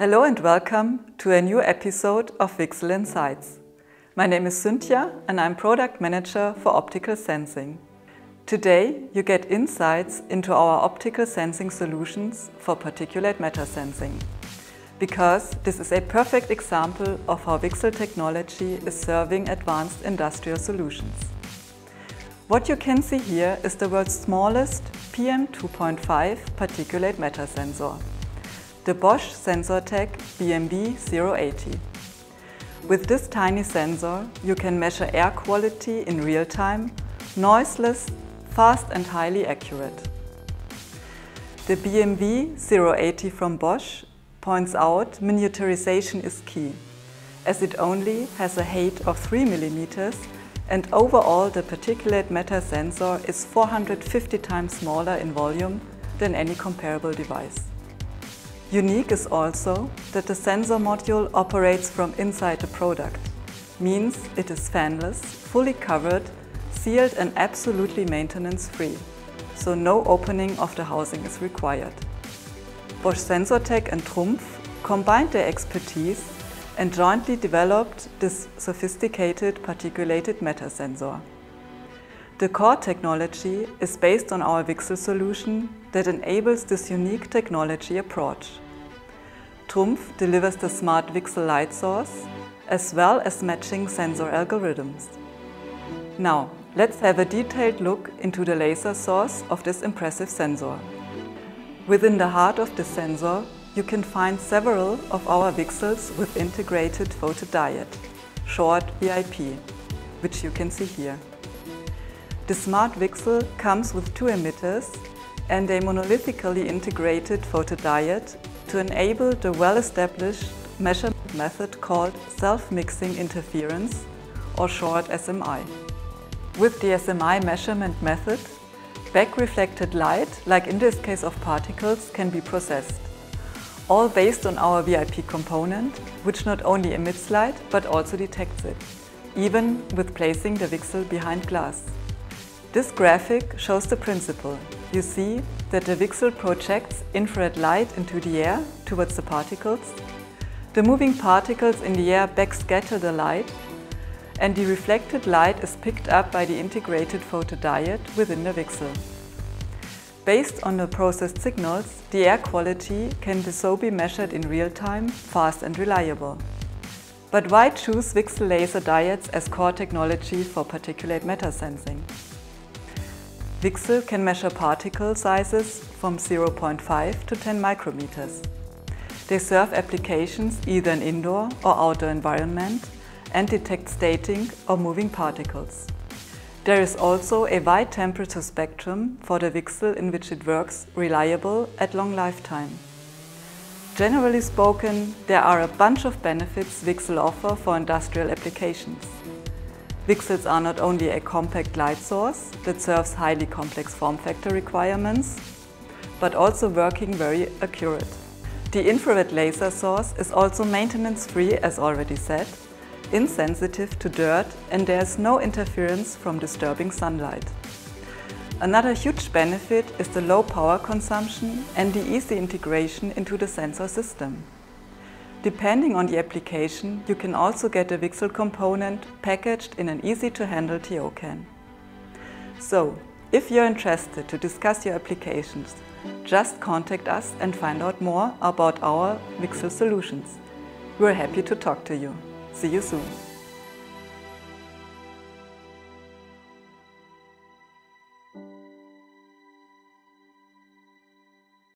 Hello and welcome to a new episode of VCSEL Insights. My name is Cynthia and I'm Product Manager for Optical Sensing. Today you get insights into our optical sensing solutions for particulate matter sensing, because this is a perfect example of how VCSEL technology is serving advanced industrial solutions. What you can see here is the world's smallest PM2.5 particulate matter sensor, the Bosch Sensortec BMV080. With this tiny sensor, you can measure air quality in real time, noiseless, fast and highly accurate. The BMV080 from Bosch points out miniaturization is key, as it only has a height of 3 mm and overall the particulate matter sensor is 450 times smaller in volume than any comparable device. Unique is also that the sensor module operates from inside the product, means it is fanless, fully covered, sealed and absolutely maintenance-free, so no opening of the housing is required. Bosch Sensortec and TRUMPF combined their expertise and jointly developed this sophisticated particulated matter sensor. The core technology is based on our VCSEL solution that enables this unique technology approach. TRUMPF delivers the smart VCSEL light source as well as matching sensor algorithms. Now, let's have a detailed look into the laser source of this impressive sensor. Within the heart of the sensor, you can find several of our VCSELs with integrated photodiode, short VIP, which you can see here. The smart VCSEL comes with two emitters and a monolithically integrated photodiode to enable the well-established measurement method called self-mixing interference, or short SMI. With the SMI measurement method, back-reflected light, like in this case of particles, can be processed, all based on our VIP component, which not only emits light but also detects it, even with placing the VCSEL behind glass. This graphic shows the principle. You see that the VCSEL projects infrared light into the air towards the particles. The moving particles in the air backscatter the light, and the reflected light is picked up by the integrated photodiode within the VCSEL. Based on the processed signals, the air quality can so be measured in real time, fast and reliable. But why choose VCSEL laser diodes as core technology for particulate matter sensing? VCSEL can measure particle sizes from 0.5 to 10 micrometers. They serve applications either in indoor or outdoor environment and detect static or moving particles. There is also a wide temperature spectrum for the VCSEL in which it works reliable at long lifetime. Generally spoken, there are a bunch of benefits VCSEL offer for industrial applications. VCSELs are not only a compact light source that serves highly complex form factor requirements, but also working very accurate. The infrared laser source is also maintenance-free, as already said, insensitive to dirt, and there is no interference from disturbing sunlight. Another huge benefit is the low power consumption and the easy integration into the sensor system. Depending on the application, you can also get a VCSEL component packaged in an easy-to-handle TO can. So, if you're interested to discuss your applications, just contact us and find out more about our VCSEL solutions. We're happy to talk to you. See you soon.